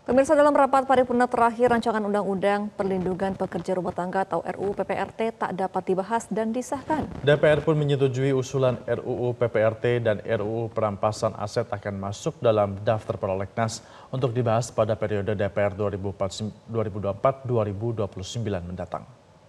Pemirsa, dalam rapat paripurna terakhir, rancangan Undang-Undang Perlindungan Pekerja Rumah Tangga atau RUU PPRT tak dapat dibahas dan disahkan. DPR pun menyetujui usulan RUU PPRT dan RUU Perampasan Aset akan masuk dalam daftar prolegnas untuk dibahas pada periode DPR 2024-2029 mendatang.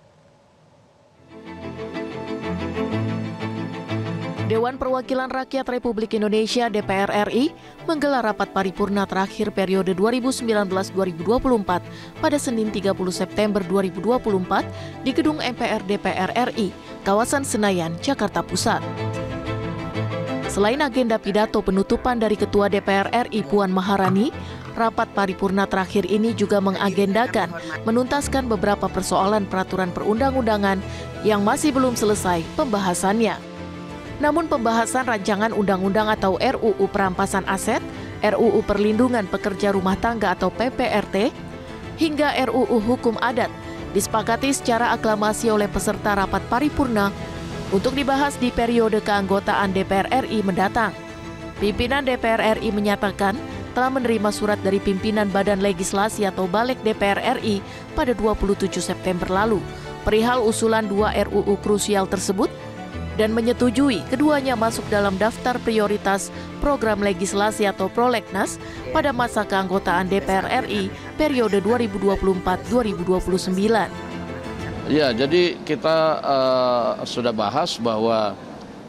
Dewan Perwakilan Rakyat Republik Indonesia (DPR RI) menggelar rapat paripurna terakhir periode 2019-2024 pada Senin 30 September 2024 di Gedung MPR DPR RI, kawasan Senayan, Jakarta Pusat. Selain agenda pidato penutupan dari Ketua DPR RI Puan Maharani, rapat paripurna terakhir ini juga mengagendakan menuntaskan beberapa persoalan peraturan perundang-undangan yang masih belum selesai pembahasannya. Namun pembahasan rancangan undang-undang atau RUU Perampasan Aset, RUU Perlindungan Pekerja Rumah Tangga atau PPRT, hingga RUU Hukum Adat disepakati secara aklamasi oleh peserta rapat paripurna untuk dibahas di periode keanggotaan DPR RI mendatang. Pimpinan DPR RI menyatakan telah menerima surat dari pimpinan Badan Legislasi atau Balik DPR RI pada 27 September lalu perihal usulan 2 RUU krusial tersebut dan menyetujui keduanya masuk dalam daftar prioritas program legislasi atau prolegnas pada masa keanggotaan DPR RI periode 2024-2029. Ya, jadi kita sudah bahas bahwa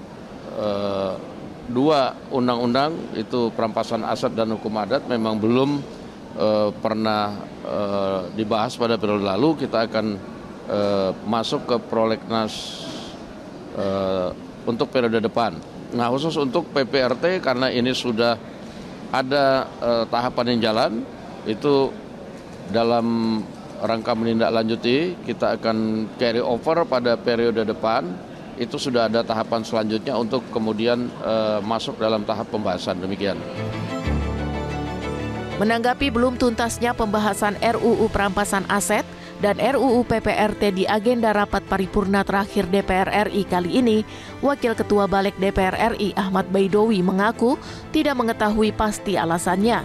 2 undang-undang itu perampasan aset dan hukum adat memang belum pernah dibahas pada periode lalu. Kita akan masuk ke prolegnas untuk periode depan. Nah, khusus untuk PPRT karena ini sudah ada tahapan yang jalan, itu dalam rangka menindaklanjuti kita akan carry over pada periode depan. Itu sudah ada tahapan selanjutnya untuk kemudian masuk dalam tahap pembahasan, demikian. Menanggapi belum tuntasnya pembahasan RUU Perampasan Aset dan RUU PPRT di agenda rapat paripurna terakhir DPR RI kali ini, Wakil Ketua Balik DPR RI Ahmad Baidowi mengaku tidak mengetahui pasti alasannya.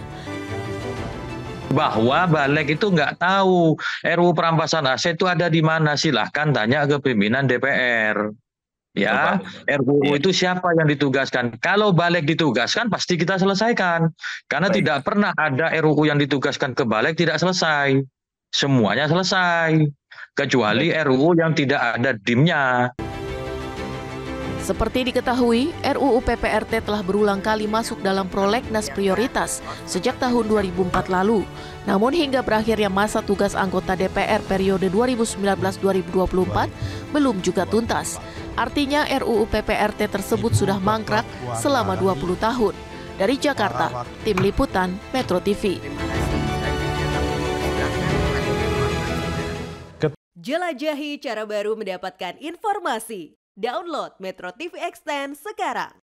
Bahwa Balik itu nggak tahu RUU Perampasan Aset itu ada di mana, silahkan tanya ke pimpinan DPR. Ya, RUU itu siapa yang ditugaskan? Kalau Balik ditugaskan pasti kita selesaikan. Karena tidak pernah ada RUU yang ditugaskan ke Balik tidak selesai. Semuanya selesai, kecuali RUU yang tidak ada DIM-nya. Seperti diketahui, RUU PPRT telah berulang kali masuk dalam prolegnas prioritas sejak tahun 2004 lalu. Namun hingga berakhirnya masa tugas anggota DPR periode 2019-2024 belum juga tuntas. Artinya RUU PPRT tersebut sudah mangkrak selama 20 tahun. Dari Jakarta, Tim Liputan Metro TV. Jelajahi cara baru mendapatkan informasi. Download Metro TV Extend sekarang.